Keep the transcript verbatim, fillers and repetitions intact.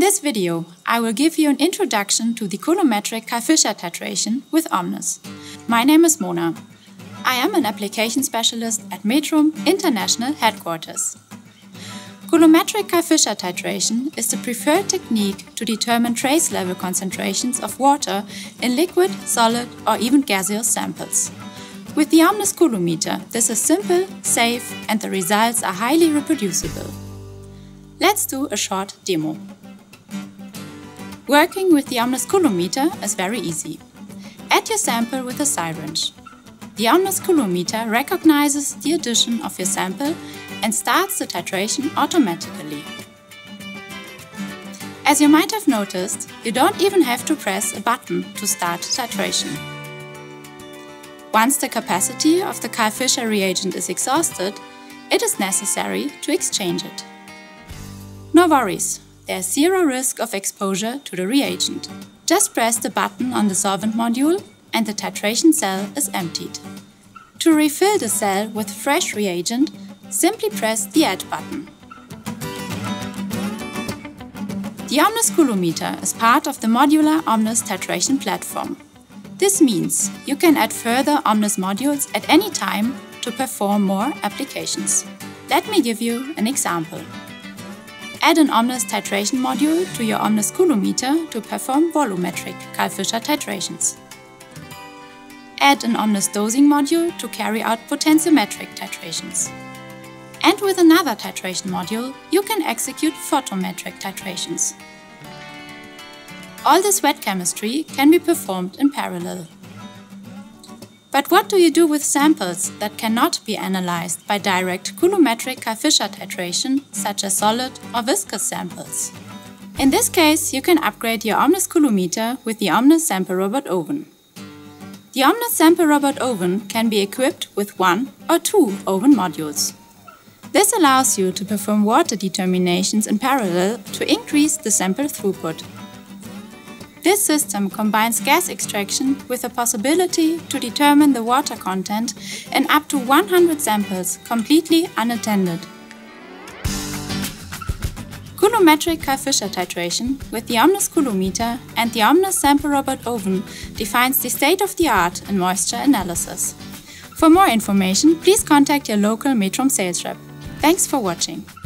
this video, I will give you an introduction to the Coulometric Karl Fischer titration with OMNIS. My name is Mona. I am an application specialist at Metrum International Headquarters. Coulometric Karl Fischer titration is the preferred technique to determine trace level concentrations of water in liquid, solid or even gaseous samples. With the OMNIS Coulometer, this is simple, safe and the results are highly reproducible. Let's do a short demo. Working with the OMNIS Coulometer is very easy. Add your sample with a syringe. The OMNIS Coulometer recognizes the addition of your sample and starts the titration automatically. As you might have noticed, you don't even have to press a button to start titration. Once the capacity of the Karl Fischer reagent is exhausted, it is necessary to exchange it. No worries, there is zero risk of exposure to the reagent. Just press the button on the solvent module and the titration cell is emptied. To refill the cell with fresh reagent, simply press the Add button. The OMNIS Coulometer is part of the modular OMNIS titration platform. This means you can add further OMNIS modules at any time to perform more applications. Let me give you an example. Add an OMNIS titration module to your OMNIS Coulometer to perform volumetric Karl Fischer titrations. Add an OMNIS dosing module to carry out potentiometric titrations. And with another titration module, you can execute photometric titrations. All this wet chemistry can be performed in parallel. But what do you do with samples that cannot be analyzed by direct coulometric Karl Fischer titration, such as solid or viscous samples? In this case, you can upgrade your OMNIS Coulometer with the OMNIS Sample Robot Oven. The OMNIS Sample Robot Oven can be equipped with one or two oven modules. This allows you to perform water determinations in parallel to increase the sample throughput. This system combines gas extraction with the possibility to determine the water content in up to one hundred samples completely unattended. Coulometric Karl Fischer titration with the OMNIS Coulometer and the OMNIS Sample Robot Oven defines the state-of-the-art in moisture analysis. For more information, please contact your local Metrum sales rep. Thanks for watching.